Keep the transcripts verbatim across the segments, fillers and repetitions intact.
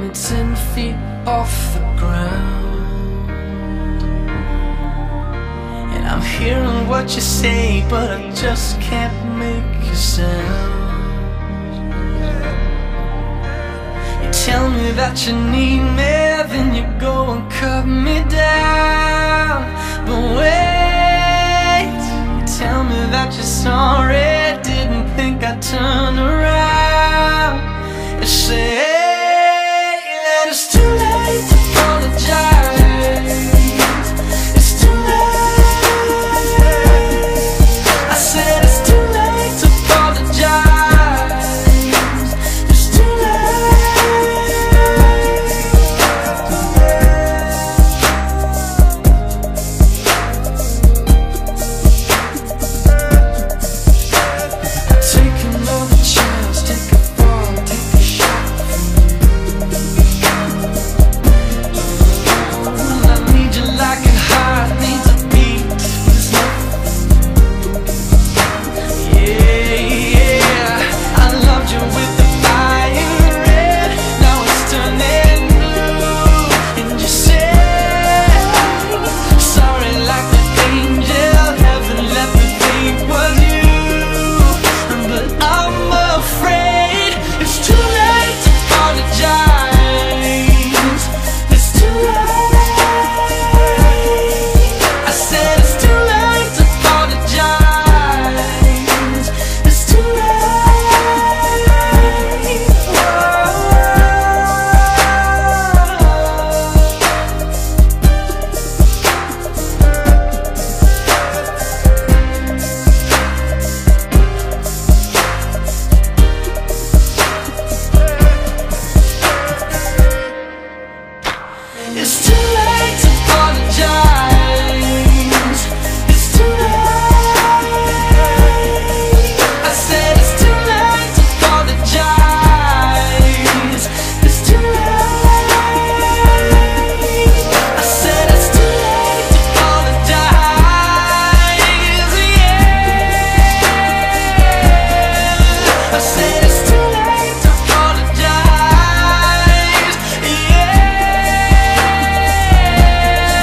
me ten feet off the ground. And I'm hearing what you say, but I just can't make a sound. You tell me that you need me, then you go and cut me down. But wait, you tell me that you're sorry, didn't think I'd turn around. You say that it's too late to apologize. It's too late. I said it's too late to apologize. It's too take another chance, take a fall, take a shot from you. I need you like a heart needs a beat. There's nothing. Yeah, yeah. I loved you with the fire red. Now it's turning blue. And you say sorry like an angel. Heaven let me think was you. But I'm afraid it's too late to apologize. It's too late. I said it's too late to apologize. It's too late. It's too late to apologize. It's too late. I said it's too late to apologize. It's too late. I said it's too late to apologize. Yeah. I said it's too late to apologize.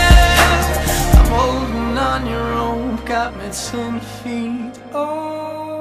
Yeah. I'm holding on your rope, got me ten feet. Oh.